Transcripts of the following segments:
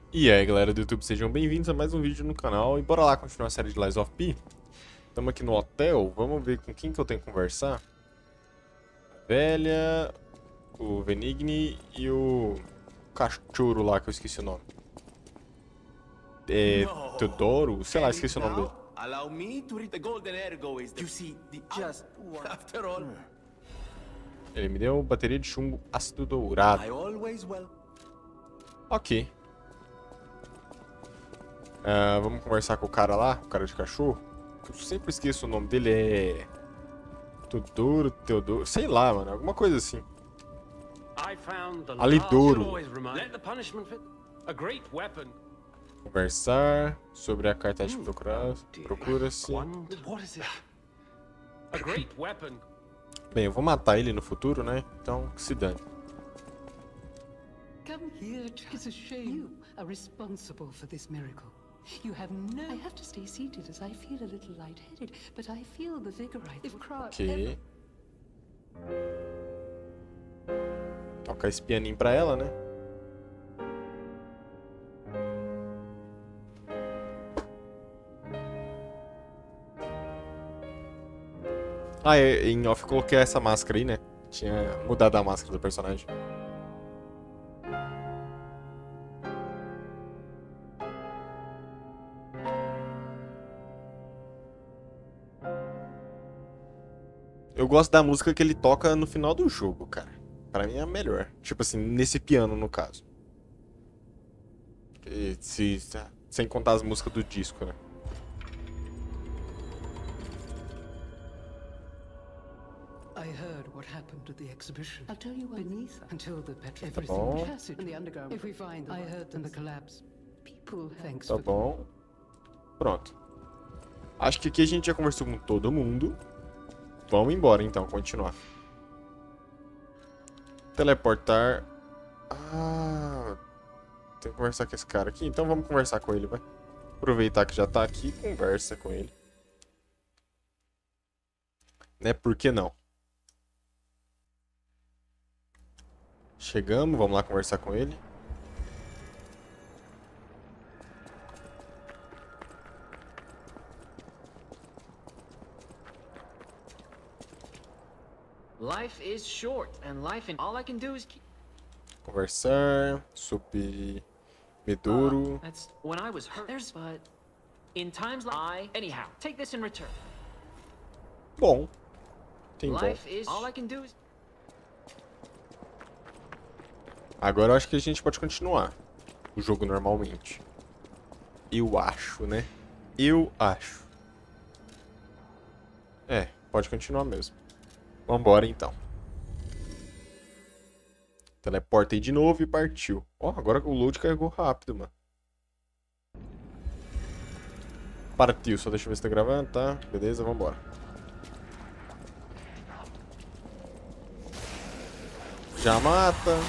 E aí galera do YouTube, sejam bem-vindos a mais um vídeo no canal. E bora lá continuar a série de Lies of P. Estamos aqui no hotel, vamos ver com quem que eu tenho que conversar. A velha, o Venigni e o cachorro lá que eu esqueci o nome. Teodoro? Sei lá, esqueci o nome dele. Allow me to read the golden ergo is the... You see, the just one. After all, Ele me deu bateria de chumbo ácido dourado. I always well. Ok. Vamos conversar com o cara lá, o cara de cachorro. Eu sempre esqueço o nome dele, é... Teodoro, sei lá, mano, alguma coisa assim. Alidoro. Conversar sobre a carta de procura-se. Bem, eu vou matar ele no futuro, né? Então, que se dane. Come here, it's a shame. You are responsible for this miracle. You have no... I have to stay seated as I feel a little lightheaded, but I feel the vigor I've cried. Ok. Toca esse pianinho pra ela, né? Ah, em off eu coloquei essa máscara aí, né? Tinha mudado a máscara do personagem. Eu gosto da música que ele toca no final do jogo, cara. Pra mim é a melhor. Tipo assim, nesse piano, no caso. Sem contar as músicas do disco, né? I heard what happened to the exhibition. I'll tell you beneath until the Tá bom. passage and the underground. If we find them, I heard them the collapse. People, thanks Tá for bom. Pronto. Acho que aqui a gente já conversou com todo mundo. Vamos embora então, continuar. Teleportar. Ah, tem que conversar com esse cara aqui. Então vamos conversar com ele, vai. Aproveitar que já tá aqui e conversa com ele. Né? Por que não? Chegamos, vamos lá conversar com ele. Life is short, and life and all I can do is keep... Conversar sobre Medoro. That's when I was hurt. There's but in times like anyhow, take this in return. Bom. Tem bom. Life is all I can do is... Agora eu acho que a gente pode continuar o jogo normalmente. Eu acho, né? Eu acho. É, pode continuar mesmo. Vambora então. Teleportei de novo e partiu. Ó, agora o load carregou rápido, mano. Partiu, só deixa eu ver se tá gravando, tá? Beleza, vambora. Já mata.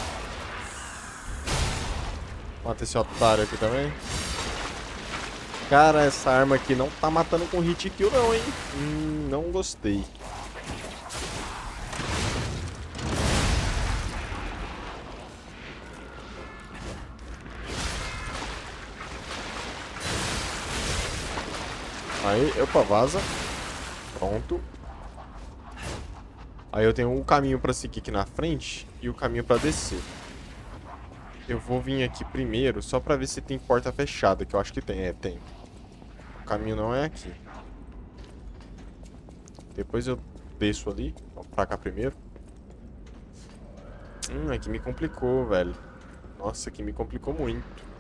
Mata esse otário aqui também. Cara, essa arma aqui não tá matando com hit kill não, hein? Não gostei. Aí, opa, vaza. Pronto. Aí eu tenho um caminho pra seguir aqui na frente e o caminho pra descer. Eu vou vir aqui primeiro só pra ver se tem porta fechada, que eu acho que tem. É, tem. O caminho não é aqui. Depois eu desço ali. Vamos pra cá primeiro. Aqui me complicou, velho. Nossa, aqui me complicou muito.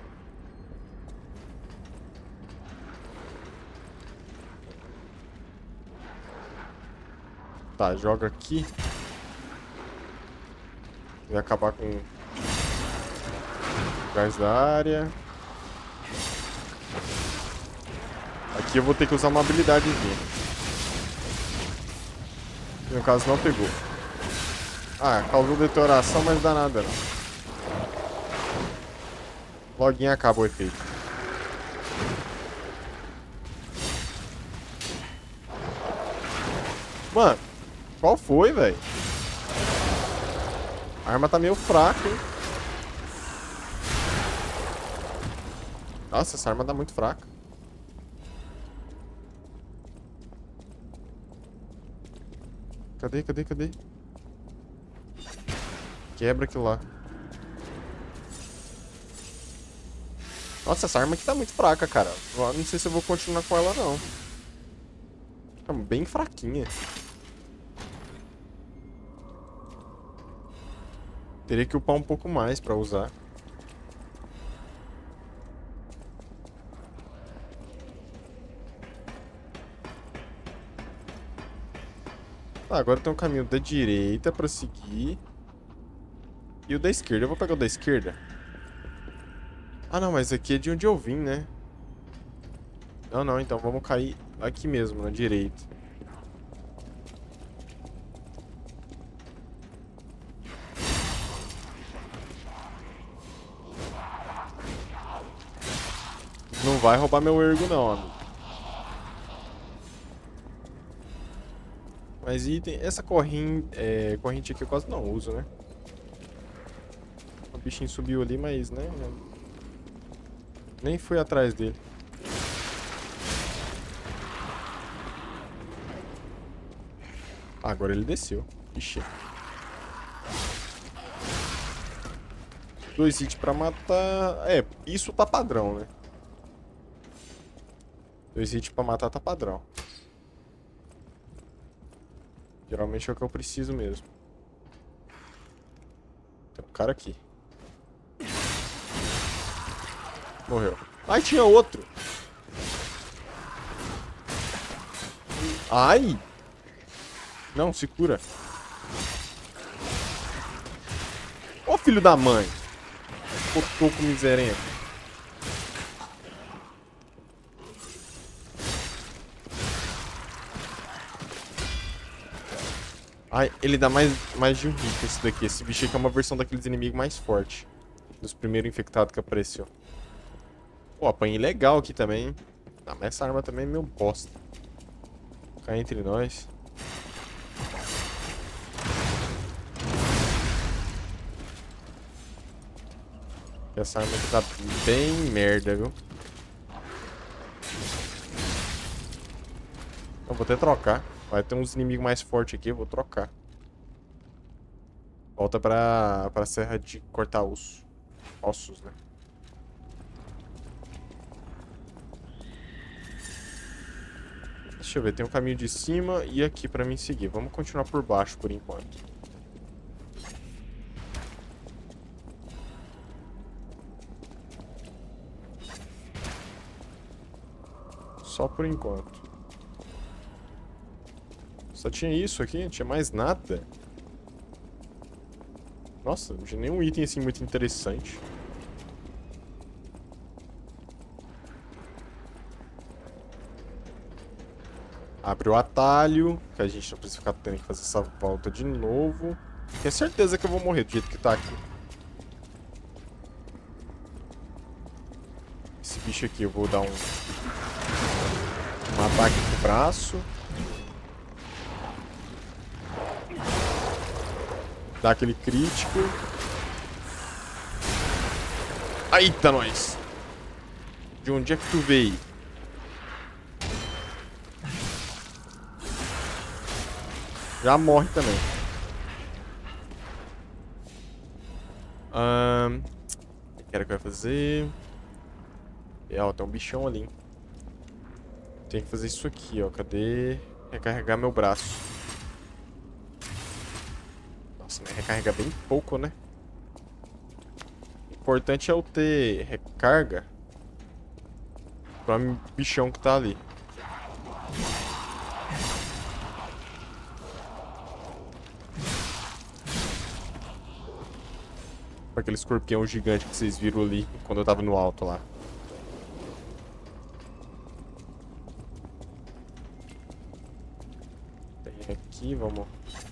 Tá, joga aqui. Vai acabar com o gás da área. Aqui eu vou ter que usar uma habilidadezinha. No caso não pegou. Ah, causou detonação, mas não dá nada não. Loguinho acaba o efeito. Mano, qual foi, velho? A arma tá meio fraca, hein? Nossa, essa arma dá muito fraca. Cadê, cadê, cadê? Quebra aquilo lá. Nossa, essa arma aqui tá muito fraca, cara. Eu não sei se eu vou continuar com ela, não. Tá bem fraquinha. Teria que upar um pouco mais pra usar. Tá, agora tem um caminho da direita pra seguir. E o da esquerda. Eu vou pegar o da esquerda. Ah, não, mas aqui é de onde eu vim, né? Não, não, então vamos cair aqui mesmo, na direita. Não vai roubar meu ergo, não, amigo. Mas item... Essa corrente aqui eu quase não uso, né? O bichinho subiu ali, mas, né? Nem fui atrás dele. Ah, agora ele desceu. Ixi. 2 hits pra matar... É, isso tá padrão, né? 2 hits pra matar tá padrão. Geralmente é o que eu preciso mesmo. Tem um cara aqui. Morreu. Ai, tinha outro. Ai! Não, se cura. Ô, filho da mãe. Cortou com miserento. Ai, ele dá mais de um hit esse daqui. Esse bicho aqui é uma versão daqueles inimigos mais fortes. Dos primeiros infectados que apareceu. Pô, apanhei legal aqui também, hein? Ah, mas essa arma também é meio bosta. Cá entre nós. Essa arma aqui tá bem merda, viu? Eu vou até trocar. Vai ter uns inimigos mais fortes aqui, eu vou trocar. Volta pra serra de cortar ossos, né? Deixa eu ver, tem um caminho de cima e aqui pra mim seguir. Vamos continuar por baixo por enquanto. Só por enquanto. Só tinha isso aqui, não tinha mais nada. Nossa, não tinha nenhum item assim muito interessante. Abre o atalho, que a gente não precisa ficar tendo que fazer essa volta de novo. Tenho certeza que eu vou morrer do jeito que tá aqui. Esse bicho aqui eu vou dar um ataque com o braço. Dar aquele crítico. Eita, nós! De onde é que tu veio? Já morre também. O que era que eu ia fazer? Ó, tem um bichão ali, hein? Tem que fazer isso aqui, ó. Cadê? Recarregar meu braço. Nossa, mas recarrega bem pouco, né? O importante é eu ter recarga pra bichão que tá ali. Aquele escorpião gigante que vocês viram ali quando eu tava no alto lá. Vem aqui, vamos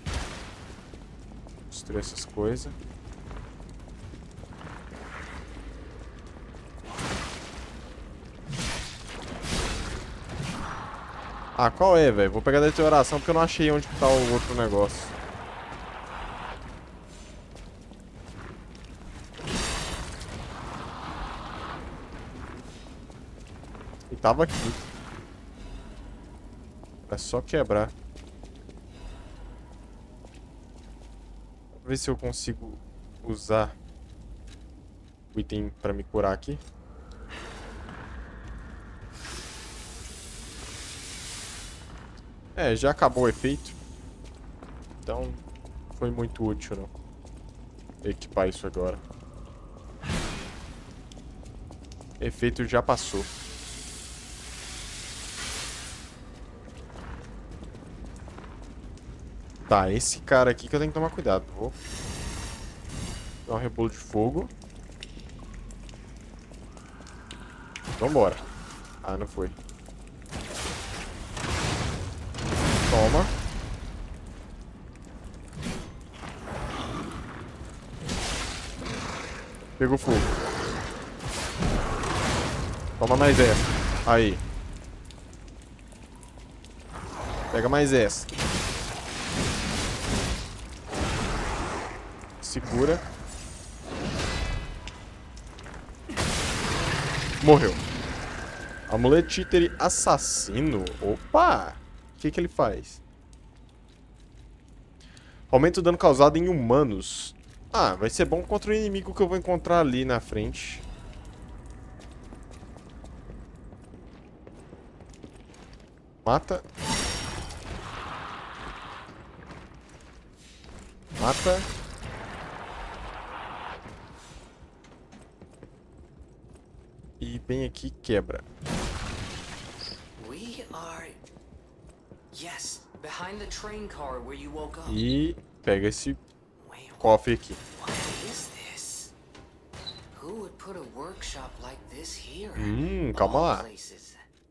destruir essas coisas. Ah, qual é, velho? Vou pegar da deterioração porque eu não achei onde que tá o outro negócio. E tava aqui. É só quebrar. Vou ver se eu consigo usar o item pra me curar aqui. É, já acabou o efeito. Então, não foi muito útil, não. Equipar isso agora. Efeito já passou. Tá, esse cara aqui que eu tenho que tomar cuidado. Vou dar um rebolo de fogo. Vambora. Ah, não foi. Toma. Pegou fogo. Toma mais essa. Aí. Pega mais essa. Segura. Morreu. Amuleto títere assassino. Opa! O que ele faz? Aumenta o dano causado em humanos. Ah, vai ser bom contra o inimigo que eu vou encontrar ali na frente. Mata. Mata. E bem aqui quebra. We are... Yes, behind the train car where you woke up. E pega esse Wait, cofre aqui. what is this? Who would put a workshop like this here? Calma All lá. places.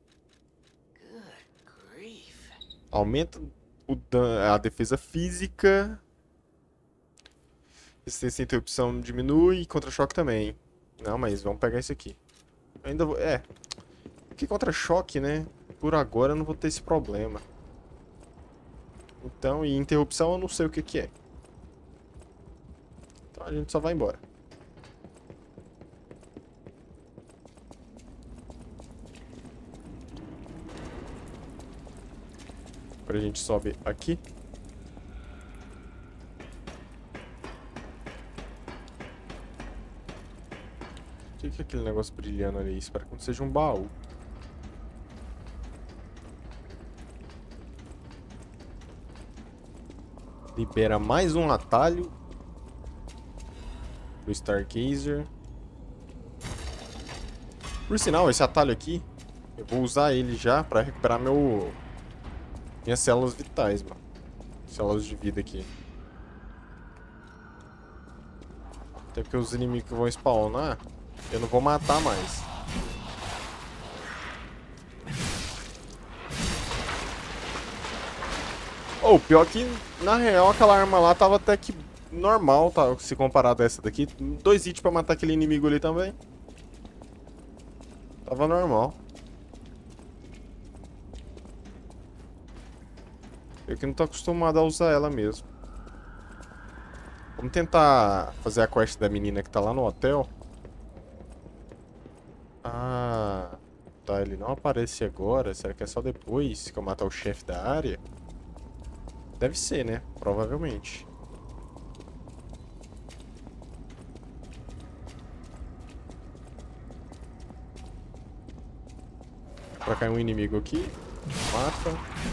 Good grief. Aumenta a defesa física. Resistência à interrupção diminui e contra-choque também. Não, mas vamos pegar esse aqui. Ainda vou... Porque contra-choque, né? Por agora eu não vou ter esse problema. Então, e interrupção eu não sei o que é. Então a gente só vai embora. Agora a gente sobe aqui. O que é aquele negócio brilhando ali? Espero que não seja um baú. Libera mais um atalho do Stargazer. Por sinal, esse atalho aqui, eu vou usar ele já pra recuperar minhas células vitais, mano. Células de vida aqui. Até porque os inimigos que vão spawnar, eu não vou matar mais. Oh, pior que, na real, aquela arma lá tava até que normal, tá? Se comparado a essa daqui. 2 hits pra matar aquele inimigo ali também. Tava normal. Eu que não tô acostumado a usar ela mesmo. Vamos tentar fazer a quest da menina que tá lá no hotel. Ah, tá, ele não aparece agora. Será que é só depois que eu matar o chefe da área? Deve ser, né? Provavelmente. Pra cair um inimigo aqui. Mata.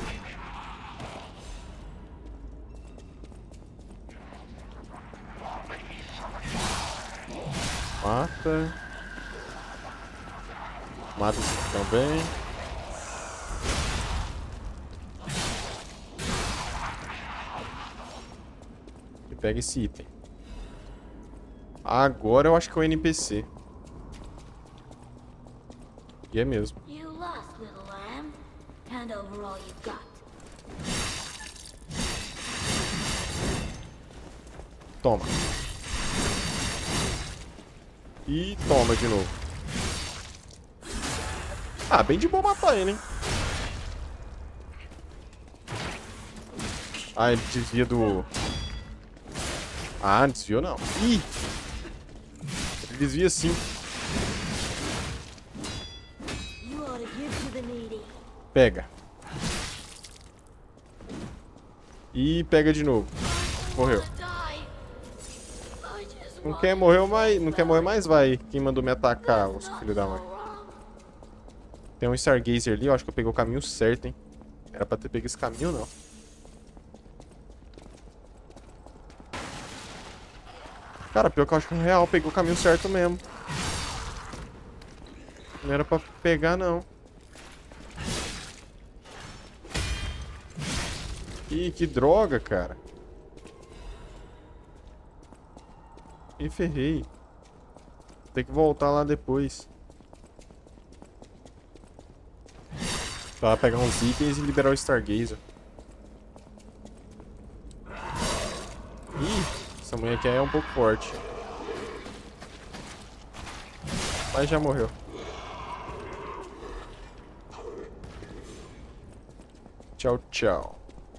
Mata. Mata esse aqui também. E pega esse item. Agora eu acho que é o NPC. E é mesmo. You lost, little lamb. Hand over all you've got. Toma. E toma de novo. Ah, bem de boa matar ele, hein? Ah, ele desvia do... Ah, não desviou não. Ih! Ele desvia sim. You ought to Pega. E pega de novo. Morreu. Não quer morrer mais, não quer morrer mais, vai. Quem mandou me atacar, os filhos da mãe. Tem um Stargazer ali, eu acho que eu peguei o caminho certo, hein. Era pra ter pego esse caminho, não. Cara, pior que eu acho que no real peguei o caminho certo mesmo. Não era pra pegar, não. Ih, que droga, cara. Me ferrei. Tem que voltar lá depois. Pra pegar uns itens e liberar o Stargazer. Ih, essa mulher aqui é um pouco forte. Mas já morreu. Tchau, tchau.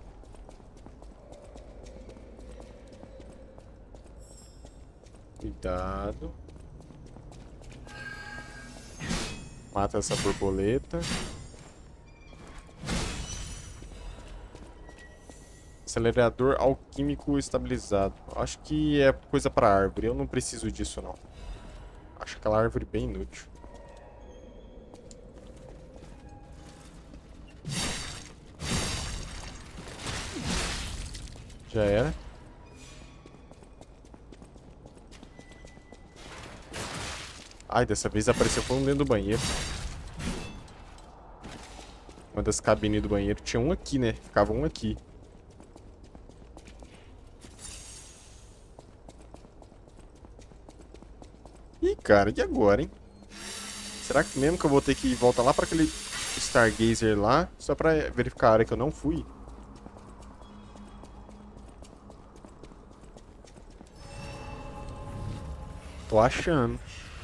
Cuidado. Mata essa borboleta. Acelerador alquímico estabilizado. Acho que é coisa pra árvore. Eu não preciso disso, não. Acho aquela árvore bem inútil. Já era. Ai, dessa vez apareceu um dentro do banheiro. Uma das cabines do banheiro. Tinha um aqui, né? Ficava um aqui. Ih, cara, e agora, hein? Será que mesmo que eu vou ter que voltar lá pra aquele Stargazer lá? Só pra verificar a área que eu não fui? Tô achando.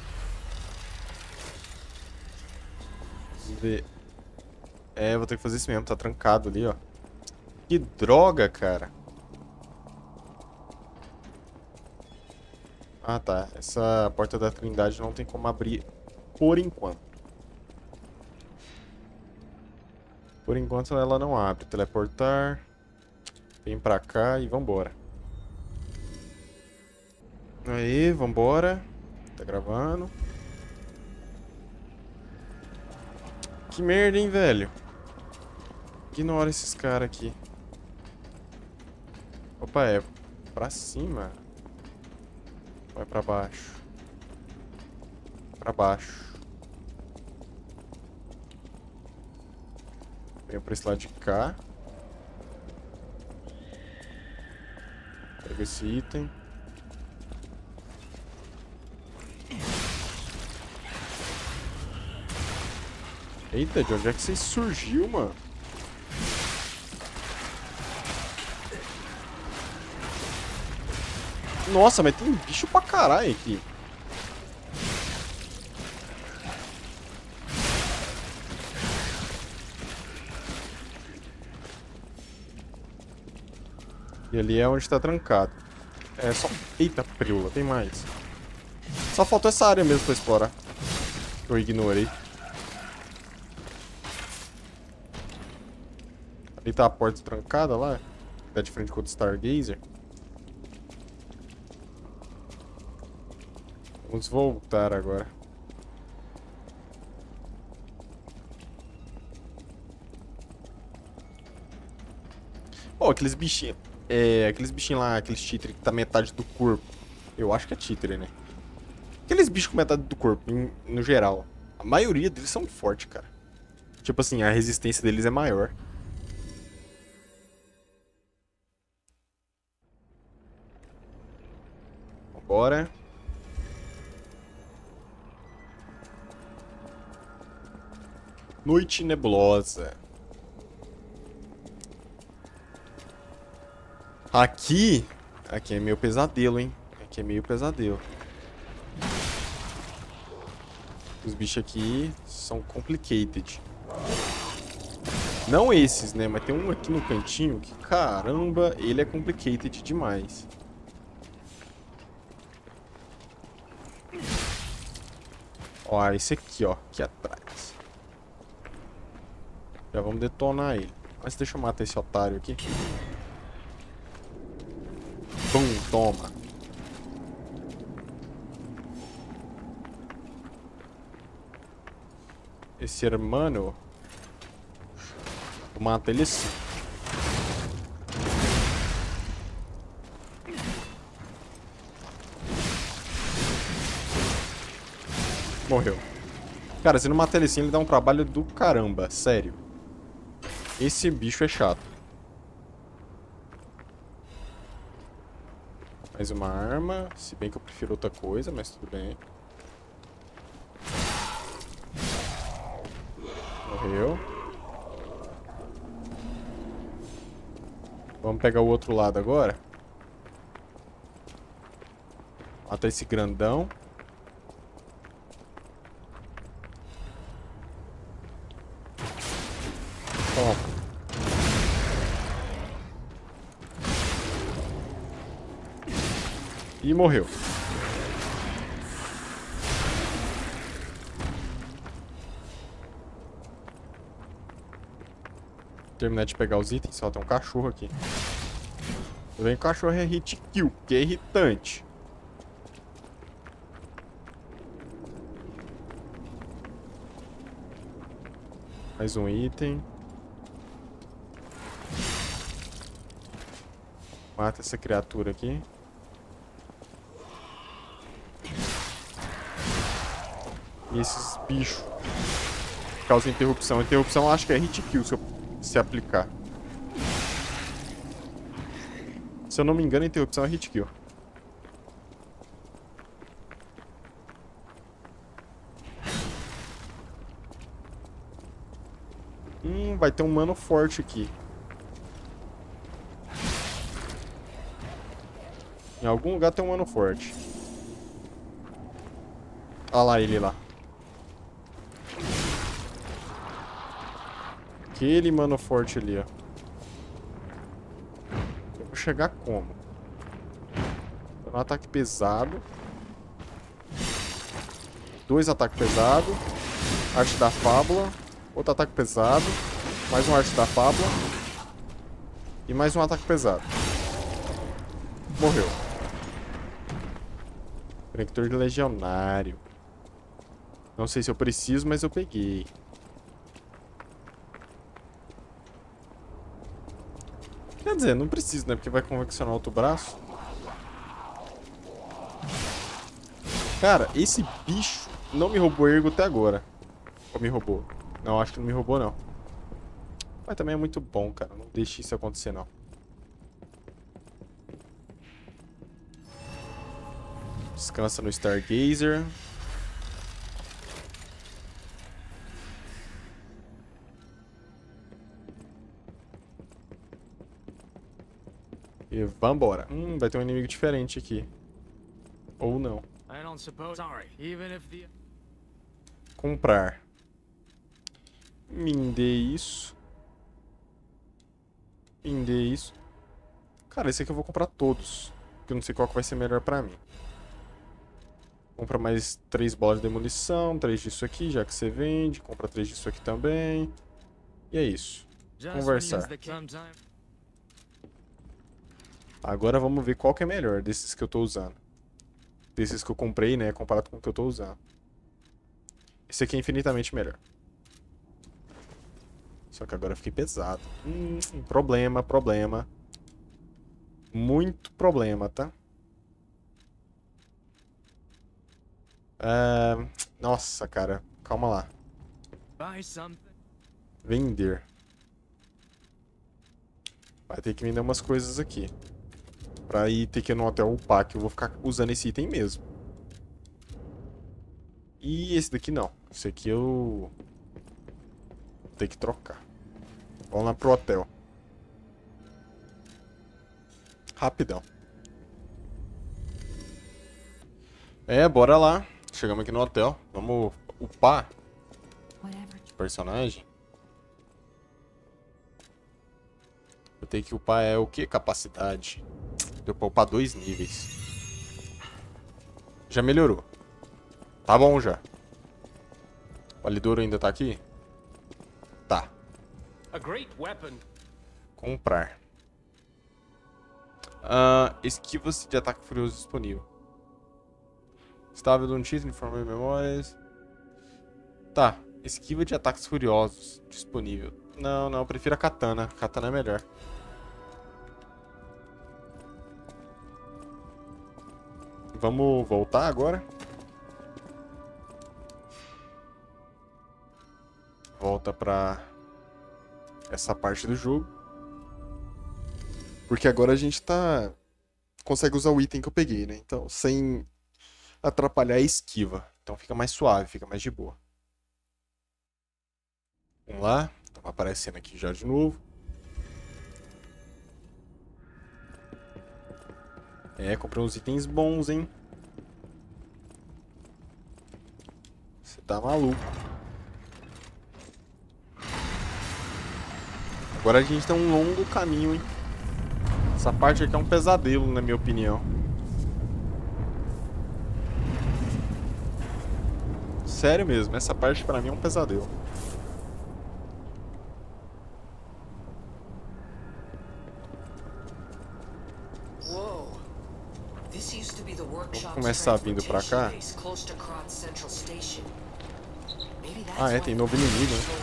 Vamos ver. É, vou ter que fazer isso mesmo. Tá trancado ali, ó. Que droga, cara. Ah, tá. Essa porta da Trindade não tem como abrir por enquanto. Por enquanto ela não abre. Teleportar. Vem pra cá e vambora. Aí, vambora. Tá gravando. Que merda, hein, velho. Ignora esses caras aqui. Opa, é pra cima. Vai pra baixo. Pra baixo. Venho pra esse lado de cá. Pega esse item. Eita, de onde é que você surgiu, mano? Nossa, mas tem bicho pra caralho aqui. E ali é onde tá trancado. É só... Eita, preula, tem mais. Só faltou essa área mesmo pra explorar. Eu ignorei. Ali tá a porta trancada lá. Tá de frente com o Stargazer. Vamos voltar agora. Oh, aqueles bichinhos. Aqueles bichinhos lá, aqueles títeres que tá metade do corpo. Eu acho que é títere, né? Aqueles bichos com metade do corpo, no geral. A maioria deles são fortes, cara. Tipo assim, a resistência deles é maior. Bora. Noite nebulosa. Aqui é meio pesadelo, hein? Aqui é meio pesadelo. Os bichos aqui são complicated. Não esses, né? Mas tem um aqui no cantinho que, caramba, ele é complicated demais. Ó, esse aqui, ó. Aqui atrás. Já vamos detonar ele. Mas deixa eu matar esse otário aqui. Pum, toma. Esse hermano. Vou matar ele assim. Morreu. Cara, se não matar ele assim, ele dá um trabalho do caramba. Sério. Esse bicho é chato. Mais uma arma. Se bem que eu prefiro outra coisa, mas tudo bem. Morreu. Vamos pegar o outro lado agora. Mata esse grandão. Toma. E morreu. Terminar de pegar os itens, só tem um cachorro aqui. Tudo bem que o cachorro é hit kill, que é irritante. Mais um item. Mata essa criatura aqui. E esses bichos causam interrupção. Interrupção eu acho que é hit kill se aplicar. Se eu não me engano, interrupção é hit kill. Vai ter um mano forte aqui. Em algum lugar tem um mano forte. Olha lá ele lá. Aquele mano forte ali, ó. Eu vou chegar como? Um ataque pesado. 2 ataques pesados. Arte da Fábula. Outro ataque pesado. Mais um Arte da Fábula. E mais um ataque pesado. Morreu. Conector de legionário. Não sei se eu preciso, mas eu peguei. Quer dizer, não preciso, né? Porque vai conveccionar outro braço. Cara, esse bicho não me roubou ergo até agora. Ou me roubou? Não, acho que não me roubou, não. Mas também é muito bom, cara. Não deixe isso acontecer, não. Descansa no Stargazer. E vambora. Vai ter um inimigo diferente aqui. Ou não. Comprar. Mindei isso. Mindei isso. Cara, esse aqui eu vou comprar todos. Porque eu não sei qual que vai ser melhor pra mim. Compra mais 3 bolas de demolição. 3 disso aqui, já que você vende. Compra 3 disso aqui também. E é isso. Conversar. Agora vamos ver qual que é melhor desses que eu tô usando. Desses que eu comprei, né? Comparado com o que eu tô usando. Esse aqui é infinitamente melhor. Só que agora eu fiquei pesado. Problema, problema. Muito problema, tá? Nossa, cara. Calma lá. Vender. Vai ter que vender umas coisas aqui. Pra ir ter que ir no hotel upar, que eu vou ficar usando esse item mesmo. E esse daqui não. Esse aqui eu... vou ter que trocar. Vamos lá pro hotel. Rapidão. Bora lá. Chegamos aqui no hotel. Vamos upar o personagem. Eu tenho que upar o que? Capacidade. Deu pra upar 2 níveis. Já melhorou. Tá bom já. O Alidouro ainda tá aqui? Tá. A great weapon. Comprar. Esquiva-se de ataque furioso disponível. Estável de um título, informe memórias. Tá, esquiva de ataques furiosos disponível. Não, eu prefiro a katana. Katana é melhor. Vamos voltar agora. Volta pra essa parte do jogo. Porque agora a gente consegue usar o item que eu peguei, né? Então, sem atrapalhar a esquiva. Então fica mais suave, fica mais de boa. Vamos lá. Tá aparecendo aqui já de novo. Comprei uns itens bons, hein? Você tá maluco. Agora a gente tem um longo caminho, hein? Essa parte aqui é um pesadelo, na minha opinião. Sério mesmo, essa parte pra mim é um pesadelo. Vamos começar vindo pra cá. Ah, tem novo inimigo, né?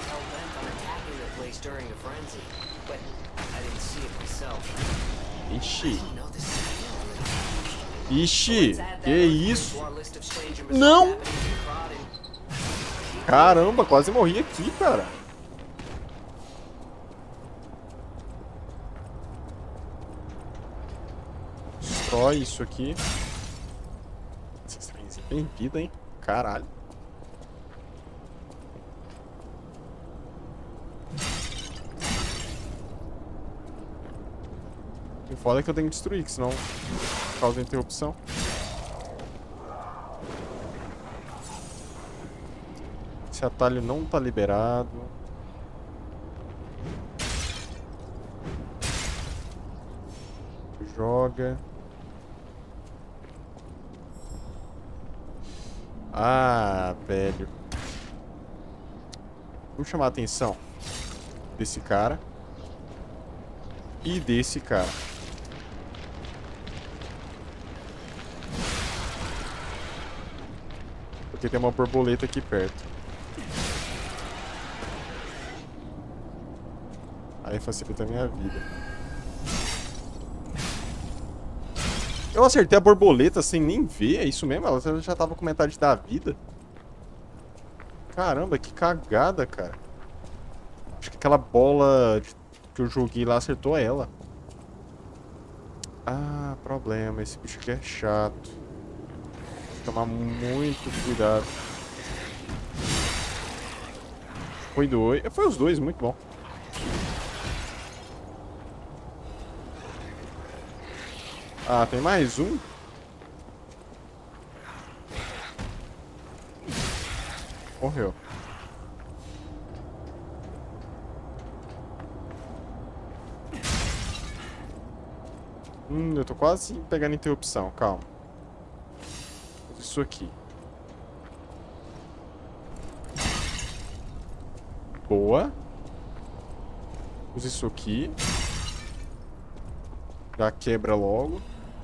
Ixi. Ixi, que isso? Não! Caramba, quase morri aqui, cara. Destrói isso aqui. Esse trenzinho tem vida, hein? Caralho. O foda é que eu tenho que destruir, que senão causa interrupção. Esse atalho não tá liberado. Joga. Ah, velho. Vou chamar a atenção desse cara e desse cara. Porque tem uma borboleta aqui perto. Aí facilita a minha vida. Eu acertei a borboleta sem nem ver, é isso mesmo? Ela já tava com metade da vida. Caramba, que cagada, cara. Acho que aquela bola que eu joguei lá acertou ela. Ah, problema. Esse bicho aqui é chato. Tomar muito cuidado. Foi os dois, muito bom. Ah, tem mais um? Morreu. Eu tô quase pegando interrupção, calma. Isso aqui. Boa. Usa isso aqui. Já quebra logo.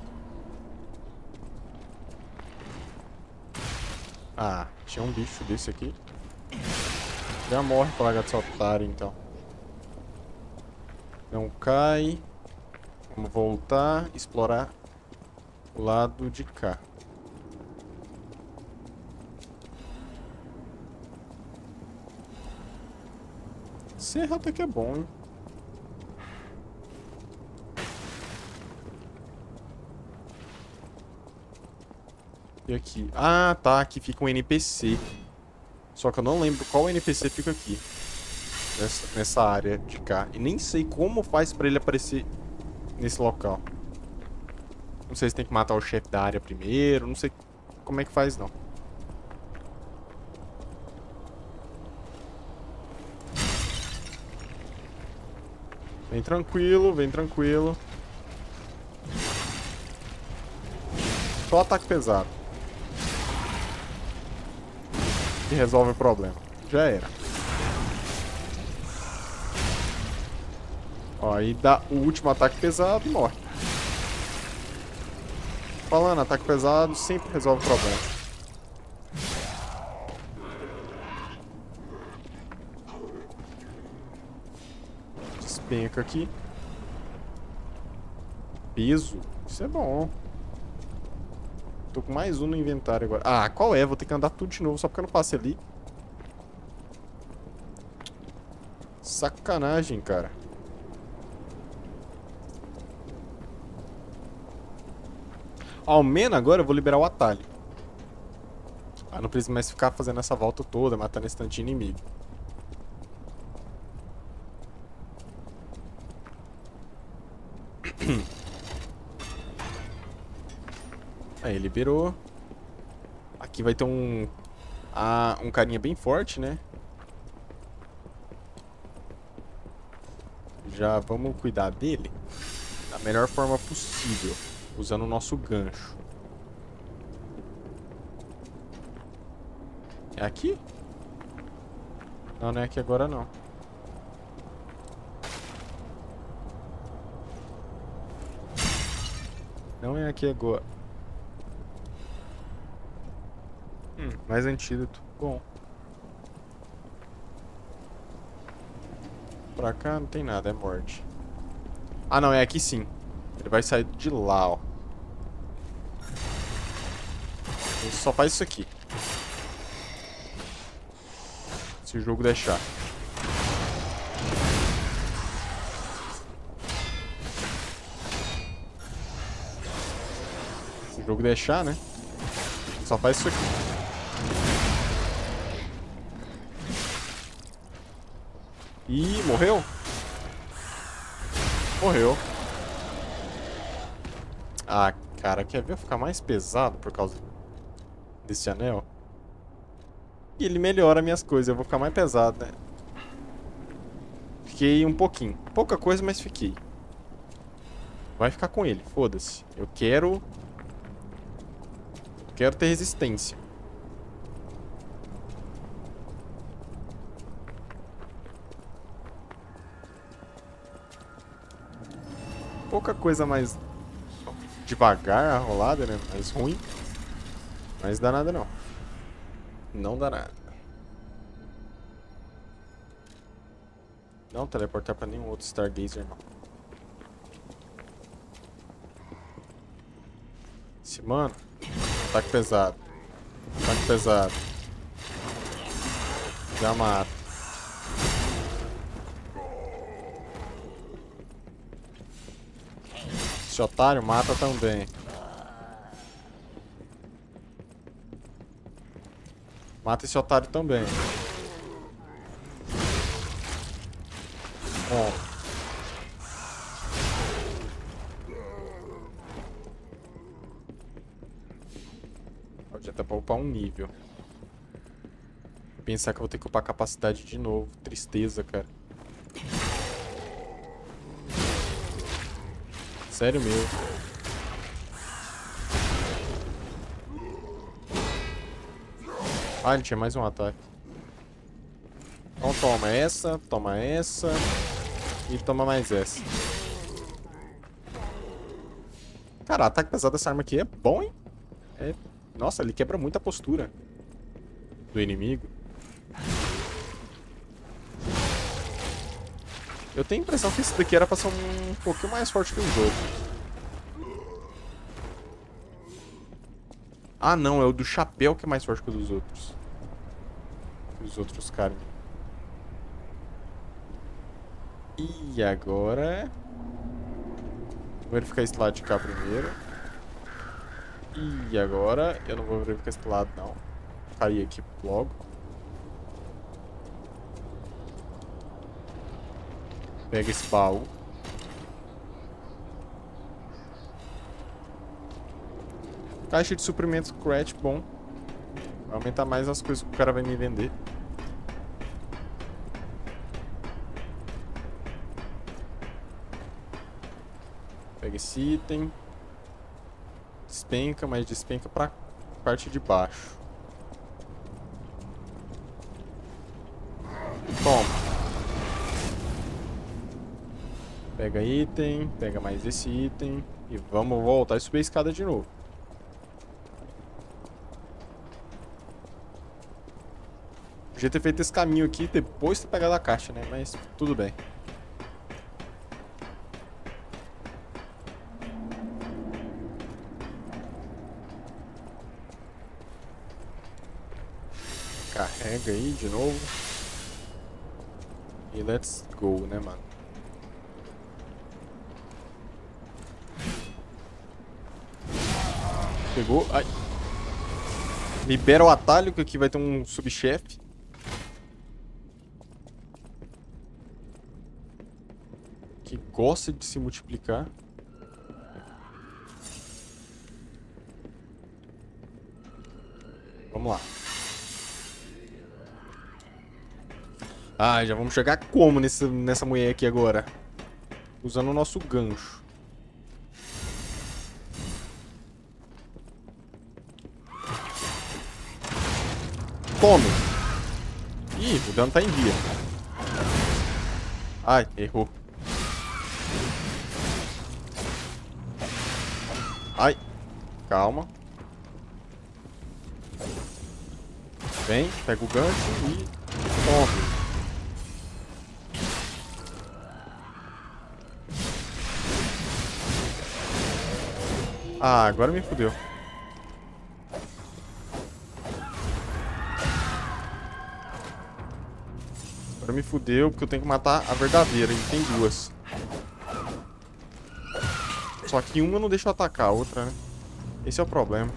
Ah, tinha um bicho desse aqui. Já morre pra largar de saltar, então. Não cai. Vamos voltar, explorar o lado de cá. Serra até que é bom, hein? E aqui? Ah, tá. Aqui fica um NPC. Só que eu não lembro qual NPC fica aqui. Nessa área de cá. E nem sei como faz pra ele aparecer nesse local. Não sei se tem que matar o chefe da área primeiro. Não sei como é que faz, não. Vem tranquilo, vem tranquilo. Só ataque pesado. Que resolve o problema. Já era. Ó, aí dá o último ataque pesado e morre. Falando, ataque pesado sempre resolve o problema. Despenca aqui. Peso. Isso é bom. Tô com mais um no inventário agora. Ah, qual é? Vou ter que andar tudo de novo só porque eu não passei ali. Sacanagem, cara. Ao menos agora eu vou liberar o atalho. Ah, não preciso mais ficar fazendo essa volta toda, matando esse tanto de inimigo. Aí, liberou. Aqui vai ter um carinha bem forte, né? Já vamos cuidar dele da melhor forma possível, usando o nosso gancho. É aqui? Não, não é aqui agora não. Não é aqui agora. Mais antídoto. Bom. Pra cá não tem nada, é morte. Ah, não, é aqui sim. Ele vai sair de lá, ó. Ele só faz isso aqui. Se o jogo deixar. Se o jogo deixar, né? Só faz isso aqui. Ih, morreu? Morreu. Ah, cara, quer ver eu ficar mais pesado por causa desse anel? E ele melhora minhas coisas, eu vou ficar mais pesado, né? Fiquei um pouquinho. Pouca coisa, mas fiquei. Vai ficar com ele, foda-se. Eu quero ter resistência. Pouca coisa mais devagar a rolada, né? Mais ruim. Mas dá nada não. Não dá nada. Não teleportar pra nenhum outro Stargazer, não. Esse mano. Ataque pesado. Ataque pesado. Já mata. Esse otário mata também. Mata esse otário também. Bom. Pode até pra upar um nível. Pensar que eu vou ter que upar a capacidade de novo. Tristeza, cara. Sério mesmo. Ah, ele tinha mais um ataque. Então toma essa e toma mais essa. Cara, ataque pesado dessa arma aqui é bom, hein? Nossa, ele quebra muito a postura do inimigo. Eu tenho a impressão que esse daqui era pra ser um pouquinho mais forte que os outros. Ah, não, é o do chapéu que é mais forte que o dos outros. Os outros caras. E agora... Vou verificar esse lado de cá primeiro. E agora... Eu não vou verificar esse lado, não. Caí aqui logo. Pega esse baú. Caixa de suprimentos Crat, bom. Vai aumentar mais as coisas que o cara vai me vender. Pega esse item. Despenca, mas despenca pra parte de baixo. Toma. Pega item, pega mais esse item. E vamos voltar e subir a escada de novo. Podia ter feito esse caminho aqui depois de ter pegado a caixa, né? Mas tudo bem. Carrega aí de novo. E let's go, né, mano? Pegou. Ai. Libera o atalho, que aqui vai ter um subchefe. Que gosta de se multiplicar. Vamos lá. Ah, já vamos chegar como nessa mulher aqui agora? Usando o nosso gancho. Tome! Ih, o dano tá em via. Ai, errou. Ai, calma. Vem, pega o gancho e tome. Ah, agora me fudeu. Agora me fudeu porque eu tenho que matar a verdadeira. E tem duas. Só que uma não deixa eu atacar a outra, né? Esse é o problema.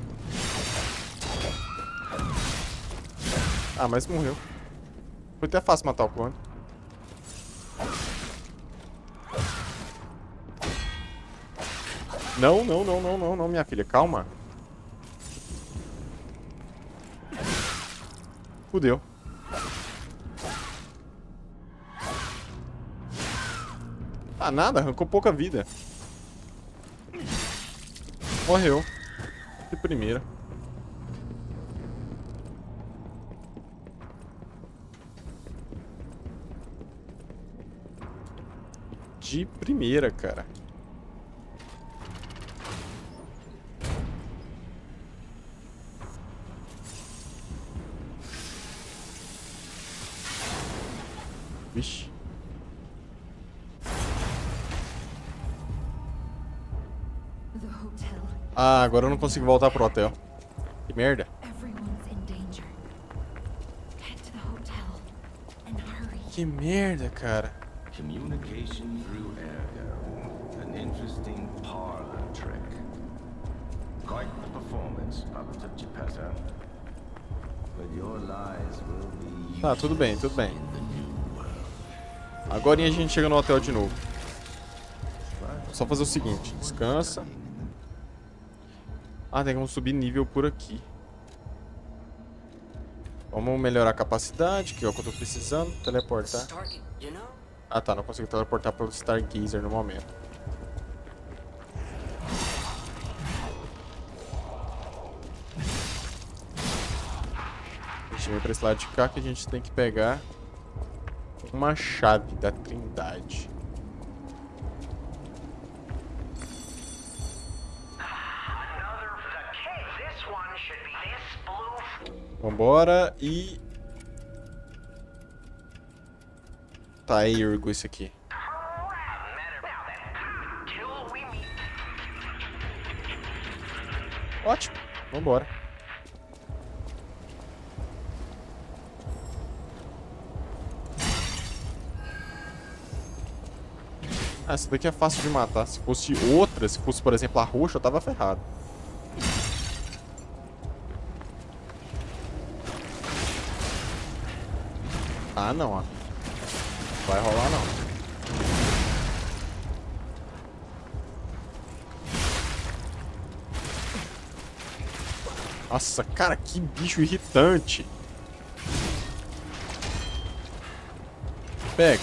Ah, mas morreu. Foi até fácil matar o clone. Não, não, não, não, não, não, minha filha. Calma. Fudeu. Ah, nada. Arrancou pouca vida. Morreu. De primeira. De primeira, cara. Vixe. Ah, agora eu não consigo voltar pro hotel. Que merda. Que merda, cara. Communication through ergo. An interesting parlor trick. Quite the performance, Papa Chipeta. But your lies will be Tá, tudo bem, tudo bem. Agora a gente chega no hotel de novo. Só fazer o seguinte, descansa. Ah, tem como subir nível por aqui. Vamos melhorar a capacidade, que é o que eu tô precisando. Teleportar. Ah tá, não consigo teleportar pelo Stargazer no momento. Deixa eu ir pra esse lado de cá que a gente tem que pegar uma chave da Trindade. Vambora e... Tá, é ergo esse aqui. Ótimo, vambora. Ah, essa daqui é fácil de matar. Se fosse outra, se fosse, por exemplo, a roxa, eu tava ferrado. Ah, não, ó. Vai rolar, não. Nossa, cara, que bicho irritante. Pega.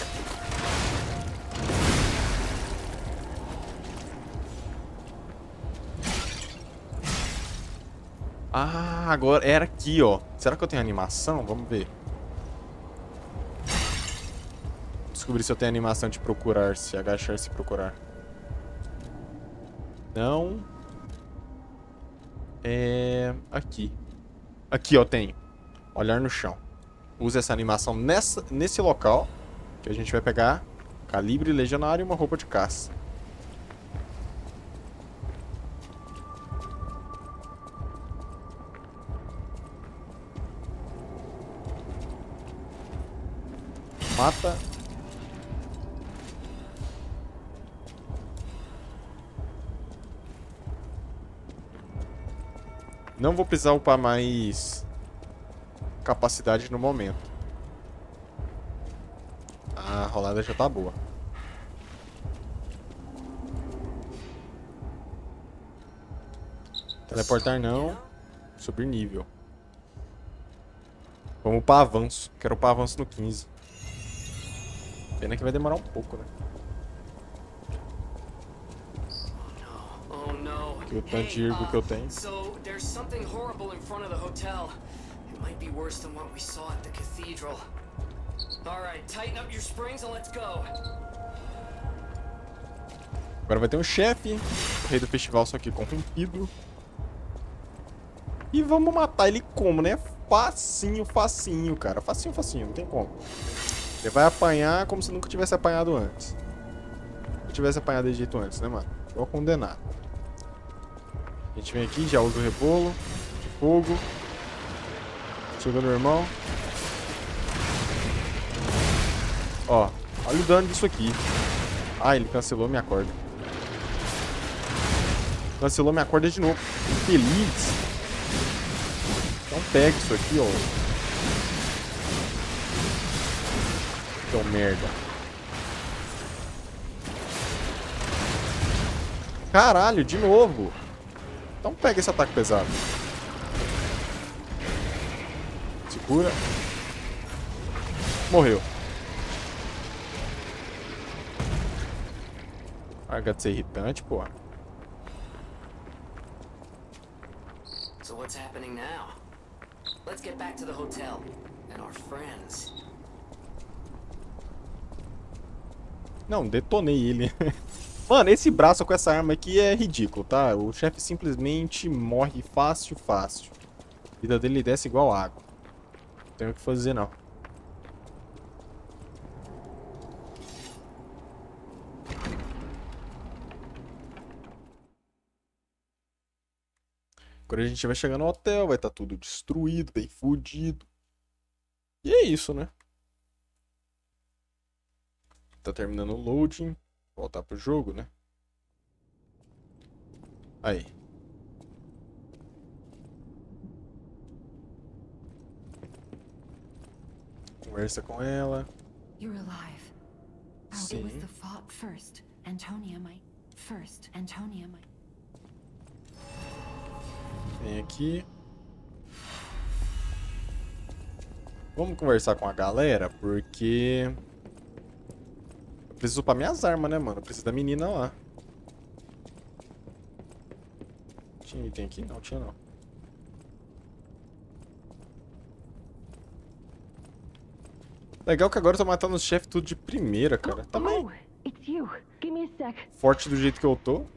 Ah, agora era aqui, ó. Será que eu tenho animação? Vamos ver. descobrir se eu tenho animação de procurar, se agachar-se e procurar. Não. Aqui. Aqui, ó, tem. Olhar no chão. Use essa animação nesse local, que a gente vai pegar calibre legionário e uma roupa de caça. Mata. Não vou precisar upar mais capacidade no momento. A rolada já tá boa. Teleportar não. Subir nível. Vamos upar avanço. Quero upar avanço no 15. Pena que vai demorar um pouco, né? Oh no. Que o tanto de ergo que eu tenho. So there's something horrible in front of the hotel. It might be worse than what we saw at the cathedral. All right, tighten up your springs and let's go. Agora vai ter um chefe, o rei do festival, só que corrompido. E vamos matar ele como, né? Facinho, facinho, cara. Facinho, facinho, não tem como. Ele vai apanhar como se nunca tivesse apanhado antes. Se tivesse apanhado de jeito antes, né, mano? Igual condenado. A gente vem aqui, já usa o rebolo de fogo. Chegou no irmão. Ó, olha o dano disso aqui. Ah, ele cancelou minha corda. Cancelou minha corda de novo. Infeliz. Então pega isso aqui, ó. Então merda. Caralho, de novo. Então pega esse ataque pesado. Segura. Morreu. Larga de ser irritante, pô. So what's happening now? Let's get back to the hotel and our friends. Não, detonei ele. Mano, esse braço com essa arma aqui é ridículo, tá? O chefe simplesmente morre fácil, fácil. A vida dele desce igual água. Não tem o que fazer, não. Agora a gente vai chegar no hotel, vai estar tudo destruído, bem fudido. E é isso, né? Tá terminando o loading. Voltar pro jogo, né? Aí. Conversa com ela. You're alive. Sim. It was the fault first. Antonia might. First, Antonia might. Vem aqui. Vamos conversar com a galera, porque... eu preciso upar minhas armas, né, mano? Eu preciso da menina lá. Tinha item aqui? Não, tinha não. Legal que agora eu tô matando os chefes tudo de primeira, cara. Também. It's you. Give me a sec. Forte do jeito que eu tô.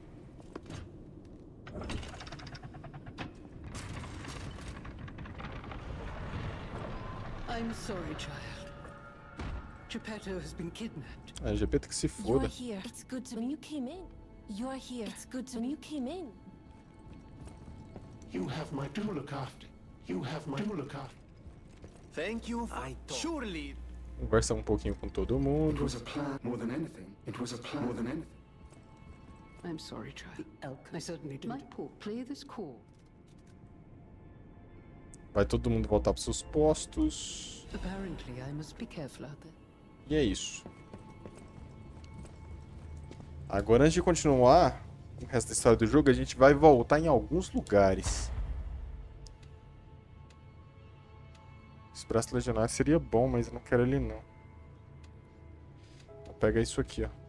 I'm sorry, child. Geppetto has been kidnapped. É, Geppetto que se foda. You're here. It's good to when you came in. You're here. It's good to when you came in. You have my to look after. You have my to look after. Thank you for... Surely... Conversa um pouquinho com todo It mundo. was a plan more than anything. It was a plan more than anything. I'm sorry, child. Elk, I certainly didn't. My poor, play this cool. Vai todo mundo voltar pros seus postos. Apparently, I must be careful out there. E é isso. Agora, antes de continuar o resto da história do jogo, a gente vai voltar em alguns lugares. Esse braço legionário seria bom, mas eu não quero ele não. Vou pegar isso aqui, ó.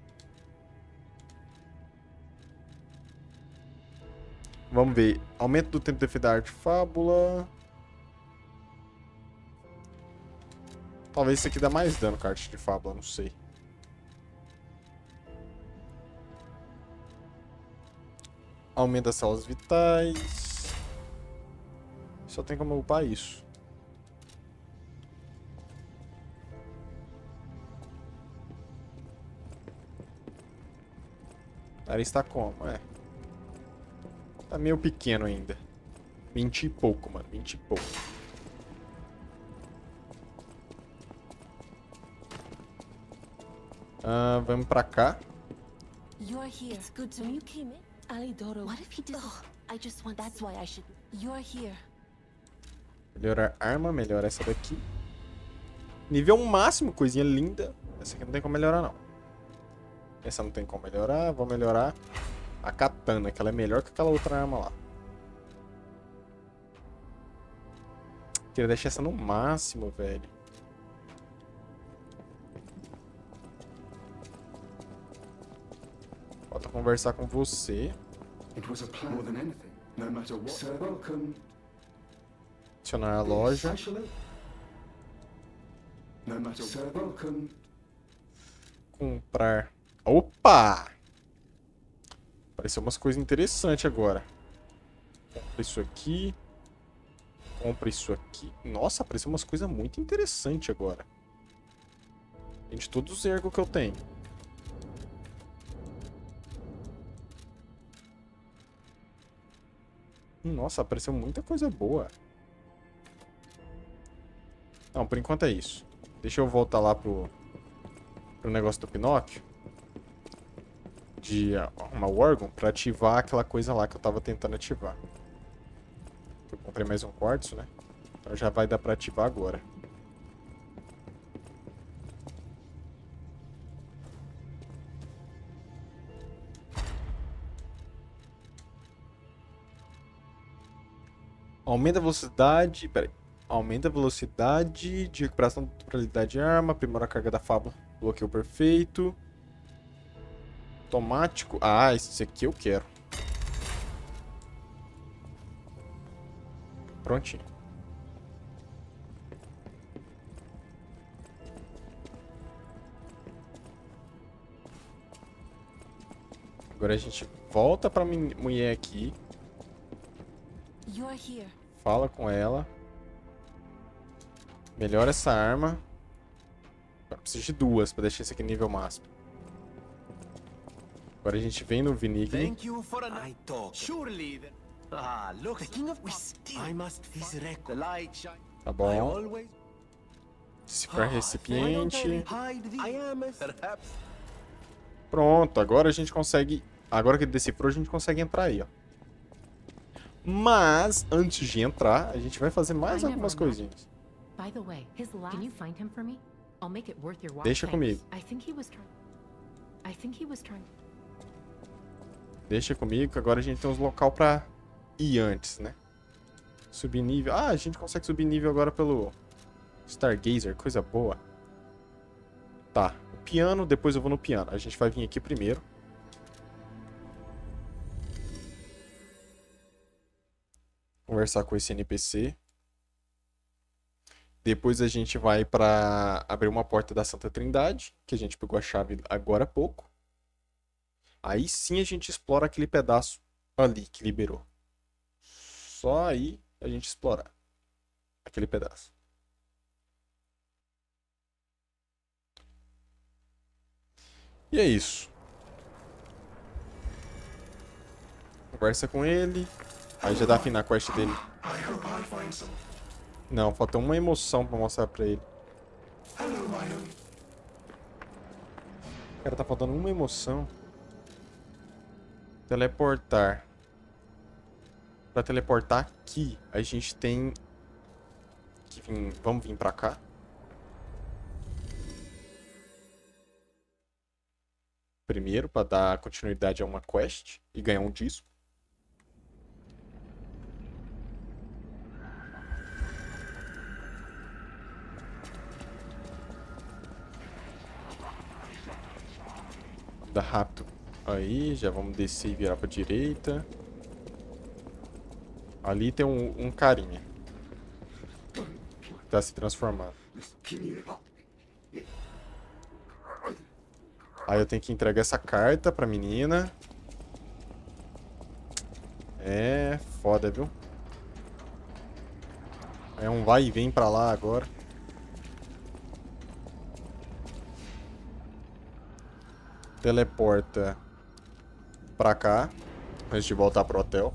Vamos ver. Aumento do tempo de defesa da arte fábula. Talvez isso aqui dá mais dano, carta de fábula, não sei. Aumenta as células vitais. Só tem como upar isso. Ela está como? É. Tá meio pequeno ainda. 20 e pouco, mano. 20 e pouco. Vamos pra cá. You're here. It's good to you came in. Alidoro. What if he did? I just want. That's why I should. You're here. Melhorar arma, melhora essa daqui. Nível máximo, coisinha linda. Essa aqui não tem como melhorar, não. Essa não tem como melhorar. Vou melhorar a katana, que ela é melhor que aquela outra arma lá. Queria deixar essa no máximo, velho. Falta conversar com você. Adicionar a loja. Comprar. Opa! Apareceu umas coisas interessantes agora. Compra isso aqui. Compra isso aqui. Nossa, apareceu umas coisas muito interessantes agora. De todos os ergos que eu tenho. Nossa, apareceu muita coisa boa. Não, por enquanto é isso. Deixa eu voltar lá pro negócio do Pinóquio. De arrumar o órgão pra ativar aquela coisa lá que eu tava tentando ativar. Eu comprei mais um quartzo, né? Então já vai dar pra ativar agora. Aumenta a velocidade. Pera aí. Aumenta a velocidade de recuperação da durabilidade de arma. Aprimora a carga da fábula. Bloqueio perfeito. Automático. Ah, esse aqui eu quero. Prontinho. Agora a gente volta pra mulher aqui. Fala com ela. Melhora essa arma. Agora preciso de duas pra deixar esse aqui nível máximo. Agora a gente vem no Vinigni. Tá bom. Decifrar recipiente. Pronto, agora a gente consegue... Agora que ele decifrou, a gente consegue entrar aí, ó. Mas, antes de entrar, a gente vai fazer mais algumas coisinhas. Deixa comigo. Deixa comigo, que agora a gente tem uns local pra ir antes, né? Subir nível. Ah, a gente consegue subir nível agora pelo Stargazer, coisa boa. Tá, o piano, depois eu vou no piano. A gente vai vir aqui primeiro. Conversar com esse NPC. Depois a gente vai pra abrir uma porta da Santa Trindade, que a gente pegou a chave agora há pouco. Aí sim a gente explora aquele pedaço ali que liberou. Só aí a gente explorar aquele pedaço. E é isso. Conversa com ele. Aí já dá fim na quest dele. Não, falta uma emoção pra mostrar pra ele. Cara, tá faltando uma emoção. Teleportar. Pra teleportar aqui, a gente tem que vir... Vamos vir pra cá. Primeiro, pra dar continuidade a uma quest e ganhar um disco. Dá rápido. Aí, já vamos descer e virar pra direita. Ali tem um carinha. Tá se transformando. Aí eu tenho que entregar essa carta pra menina. É foda, viu? É um vai e vem pra lá agora. Teleporta pra cá, antes de voltar pro hotel.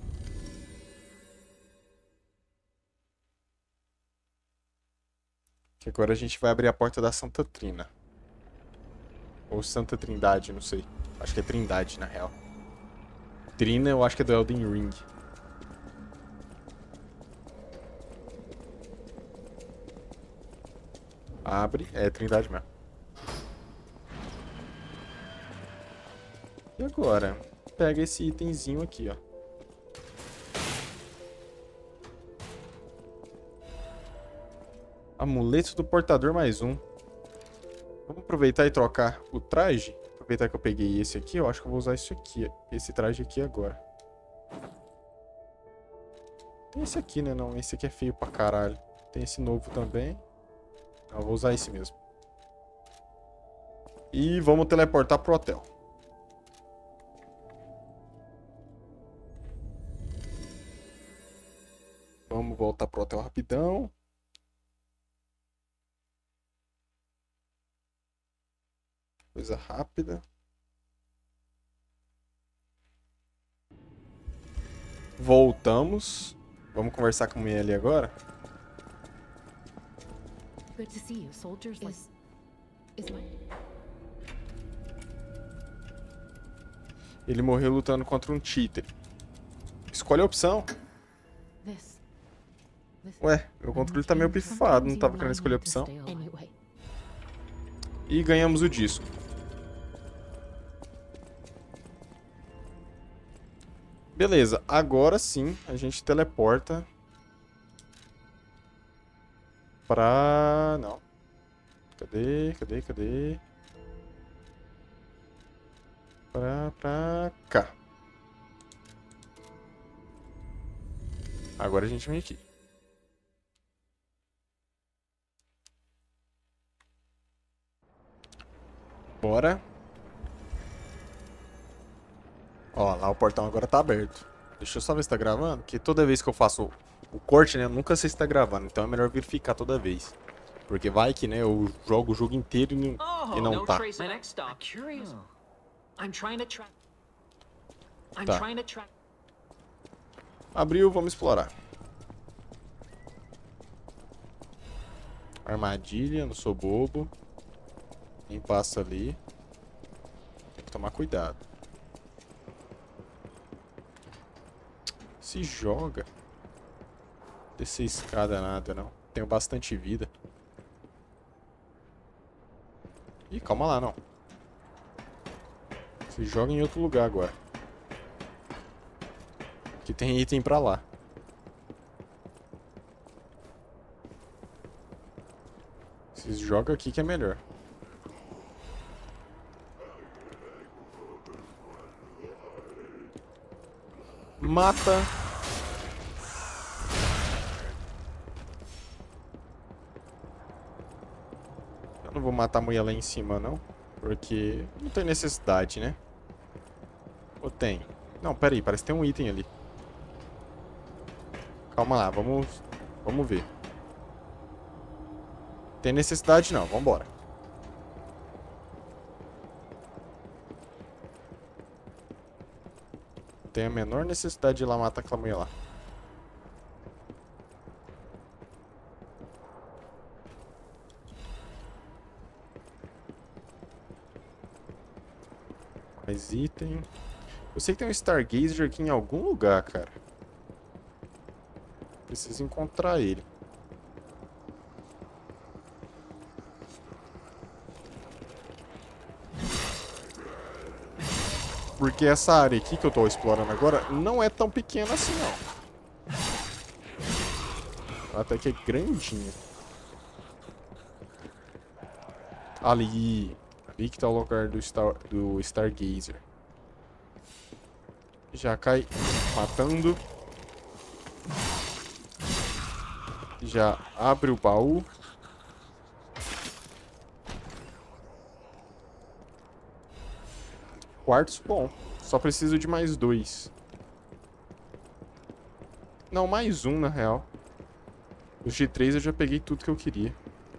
Que agora a gente vai abrir a porta da Santa Trina. Ou Santa Trindade, não sei. Acho que é Trindade, na real. Trina eu acho que é do Elden Ring. Abre, é Trindade mesmo. E agora? Pega esse itemzinho aqui, ó. Amuleto do portador mais um. Vamos aproveitar e trocar o traje. Aproveitar que eu peguei esse aqui, eu acho que eu vou usar isso aqui. Esse traje aqui agora. Tem esse aqui, né? Não, esse aqui é feio pra caralho. Tem esse novo também. Não, eu vou usar esse mesmo. E vamos teleportar pro hotel. Vamos voltar pro hotel rapidão. Coisa rápida. Voltamos. Vamos conversar com ele agora. Good to see you. Soldiers like is my Ele morreu lutando contra um cheater. Escolhe a opção. this. Ué, meu controle tá meio pifado, não tava querendo escolher a opção. Anyway. E ganhamos o disco. Beleza, agora sim a gente teleporta pra... Não. Cadê? Pra cá. Agora a gente vem aqui. Bora. Ó, lá o portão agora tá aberto. Deixa eu só ver se tá gravando, porque toda vez que eu faço o corte, né, eu nunca sei se tá gravando. Então é melhor verificar toda vez. Porque vai que, né, eu jogo o jogo inteiro e não tá. My next stop. Curious. I'm trying to track. Tá. Abriu, vamos explorar. Armadilha, não sou bobo. Quem passa ali tem que tomar cuidado. Se joga. Descer escada nada não. Tenho bastante vida. Ih, calma lá não. Se joga em outro lugar agora. Que tem item pra lá. Se joga aqui que é melhor. Mata. Eu não vou matar a mulher lá em cima, não. Porque não tem necessidade, né? Ou tem? Não, pera aí, parece que tem um item ali. Calma lá, vamos ver. Tem necessidade não, vambora. Tem a menor necessidade de ir lá matar aquela mulher lá. Mais item. Eu sei que tem um Stargazer aqui em algum lugar, cara. Preciso encontrar ele. Porque essa área aqui que eu tô explorando agora não é tão pequena assim, não. Até que é grandinha. Ali que tá o lugar do Stargazer. Já cai matando. Já abre o baú. Quartzo, bom. Só preciso de mais 2. Não, mais 1 na real. Os de 3 eu já peguei tudo que eu queria.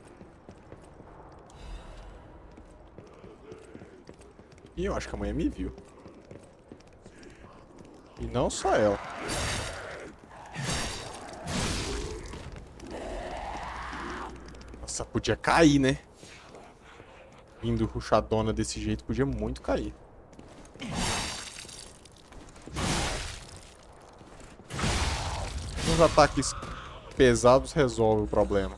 E eu acho que a mulher me viu. E não só ela. Nossa, podia cair, né? Indo rushadona desse jeito, podia muito cair. Uns ataques pesados resolvem o problema.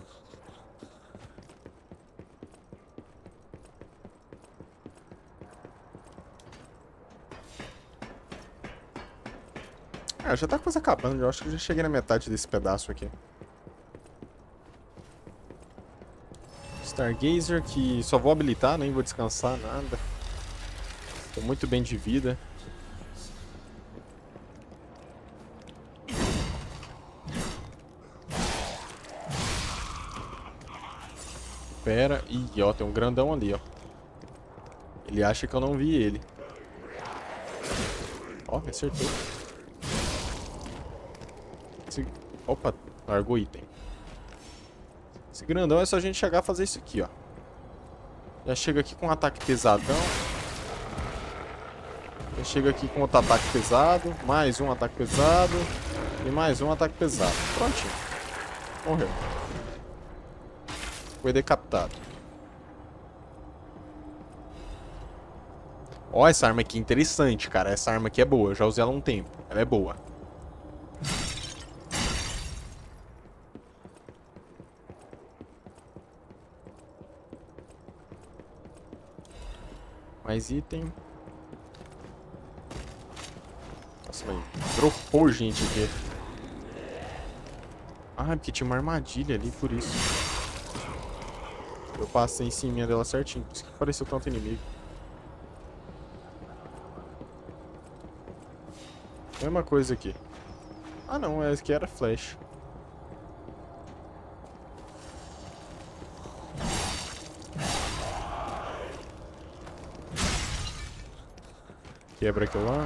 Já tá quase acabando. Eu acho que eu já cheguei na metade desse pedaço aqui. Stargazer, que só vou habilitar, nem vou descansar, nada. Tô muito bem de vida. Pera, ih, ó, tem um grandão ali, ó. Ele acha que eu não vi ele. Ó, me acertou. Opa, largou item. Esse grandão é só a gente chegar a fazer isso aqui, ó. Já chega aqui com um ataque pesadão. Já chega aqui com outro ataque pesado. Mais um ataque pesado. E mais um ataque pesado. Prontinho. Morreu. Foi decapitado. Ó, essa arma aqui é interessante, cara. Essa arma aqui é boa. Eu já usei ela há um tempo. Ela é boa. Mais item. Nossa, mas dropou gente aqui. Ah, porque tinha uma armadilha ali, por isso. Eu passei em cima dela certinho, por isso que apareceu tanto inimigo. Mesma coisa aqui. Ah não, esse aqui era flash. Quebra aquilo lá.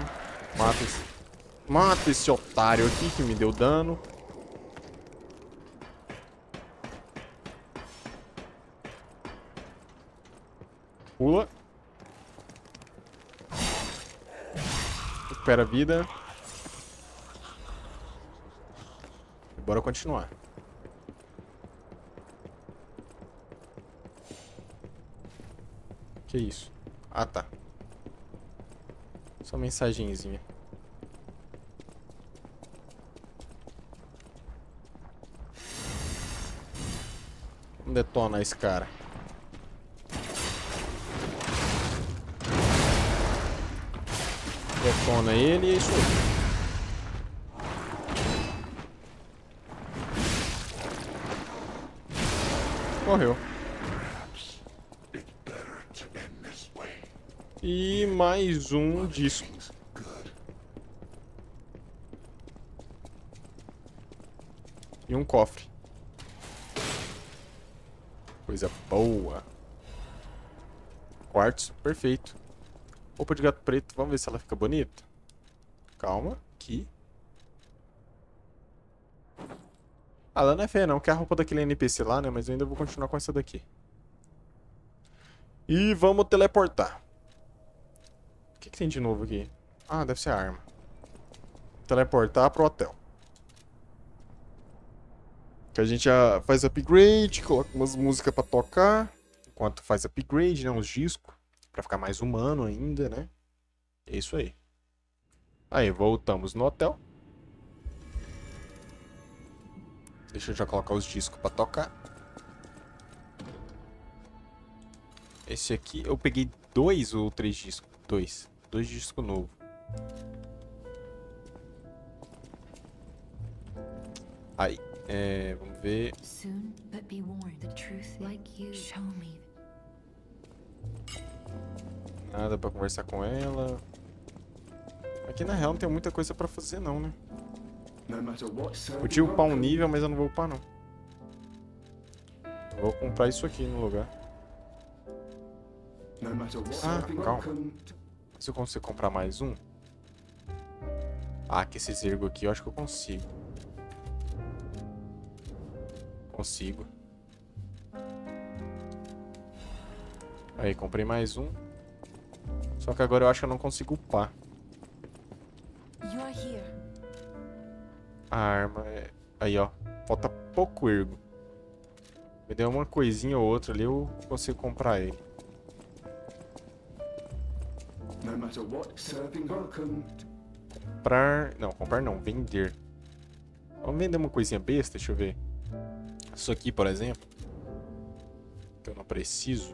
Mata esse otário aqui que me deu dano. Pula. Recupera a vida. E bora continuar. Que isso? Ah, tá. Só mensagenzinha. Vamos detonar esse cara. Detona ele e é isso aí. Morreu. E mais um disco. E um cofre. Coisa boa. Quartzo, perfeito. Roupa de gato preto, vamos ver se ela fica bonita. Calma, aqui. Ah, ela não é feia não, que é a roupa daquele NPC lá, né? Mas eu ainda vou continuar com essa daqui. E vamos teleportar. O que tem de novo aqui? Ah, deve ser a arma. Teleportar pro hotel. Que a gente já faz upgrade, coloca umas músicas pra tocar. Enquanto faz upgrade, né? Uns discos. Pra ficar mais humano ainda, né? É isso aí. Aí, voltamos no hotel. Deixa eu já colocar os discos pra tocar. Esse aqui, eu peguei 2 ou 3 discos? 2. 2 discos novos. Aí, vamos ver. Soon, but be warned, the truth like you show me. Nada pra conversar com ela. Aqui na real não tem muita coisa pra fazer não, né? Podia upar um nível, mas eu não vou upar não. Eu vou comprar isso aqui no lugar. Ah, calma. Se eu consigo comprar mais um. Ah, que esse zergo aqui eu acho que eu consigo. Consigo. Aí, comprei mais um. Só que agora eu acho que eu não consigo upar. A arma é... Aí, ó. Falta pouco ergo. Me deu uma coisinha ou outra ali, eu consigo comprar ele. No matter what, serving welcome. Comprar... Não, comprar não. Vender. Vamos vender uma coisinha besta, deixa eu ver. Isso aqui, por exemplo. Que eu não preciso.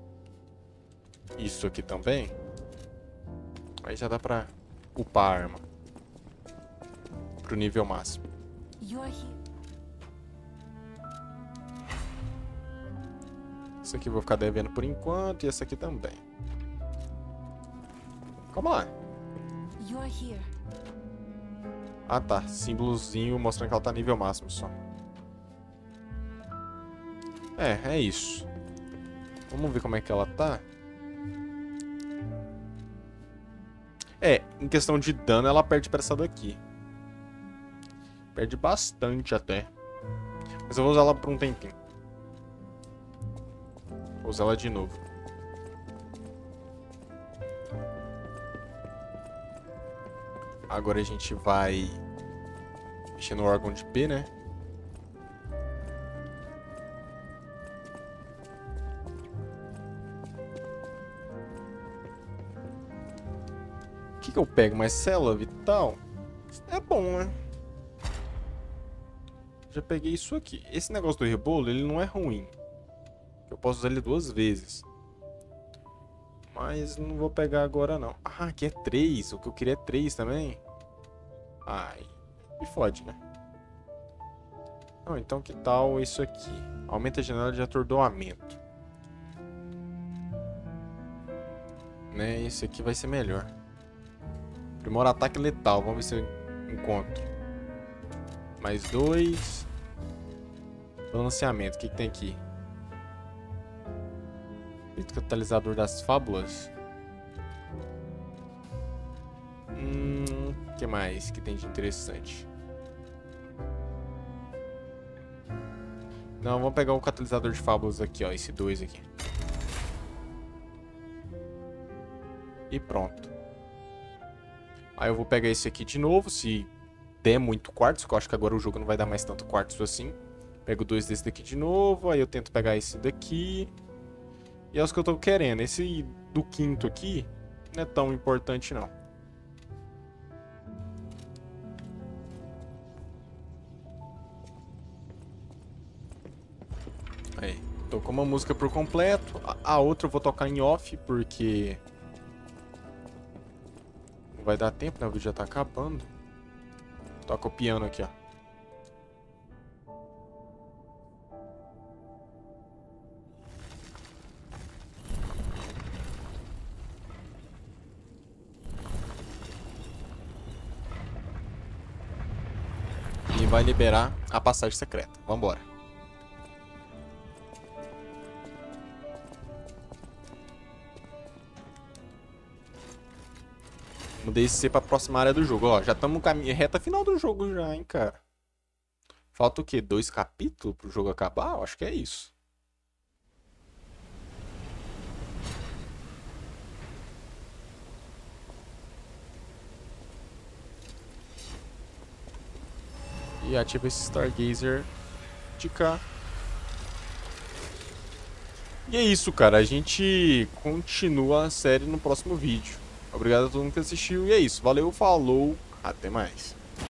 Isso aqui também. Aí já dá pra upar a arma. Pro nível máximo. Isso aqui eu vou ficar devendo por enquanto. E esse aqui também. Calma lá. Ah tá, símbolozinho mostrando que ela tá nível máximo só. É isso. Vamos ver como é que ela tá. Em questão de dano ela perde pra essa daqui. Perde bastante até. Mas eu vou usar ela por um tempinho. Vou usar ela de novo. Agora a gente vai mexer no órgão de P, né? O que eu pego? Mais célula vital? É bom, né? Já peguei isso aqui. Esse negócio do rebolo, ele não é ruim. Eu posso usar ele 2 vezes. Mas não vou pegar agora, não. Ah, aqui é 3. O que eu queria é 3 também. Ai, me fode, né? Não, então que tal isso aqui? Aumenta a janela de atordoamento. Né, esse aqui vai ser melhor. Aprimora ataque letal. Vamos ver se eu encontro. Mais 2. Balanceamento. O que tem aqui? Catalisador das fábulas. O que mais que tem de interessante? Não, vamos pegar o catalisador de fábulas aqui, ó. Esse 2 aqui. E pronto. Aí eu vou pegar esse aqui de novo, se der muito quartzo, que eu acho que agora o jogo não vai dar mais tanto quartzo assim. Pego 2 desse daqui de novo, aí eu tento pegar esse daqui. E é os que eu tô querendo. Esse do 5º aqui não é tão importante, não. Aí, tocou uma música por completo. A outra eu vou tocar em off, porque não vai dar tempo, né? O vídeo já tá acabando. Toca o piano aqui, ó. E vai liberar a passagem secreta. Vambora. Mudei esse C pra próxima área do jogo. Ó, já estamos no caminho, reta final do jogo já, hein, cara. Falta o quê? 2 capítulos pro jogo acabar? Eu acho que é isso. E ativa esse Stargazer de cá. E é isso, cara. A gente continua a série no próximo vídeo. Obrigado a todo mundo que assistiu. E é isso. Valeu, falou. Até mais.